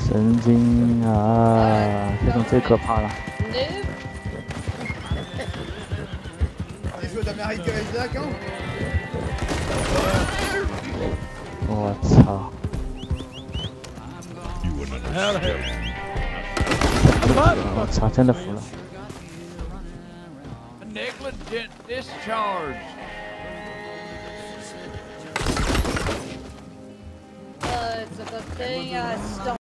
神经啊，这种最可怕了。我操！我操，真的服了。 Negligent discharge. It's a good thing I stopped.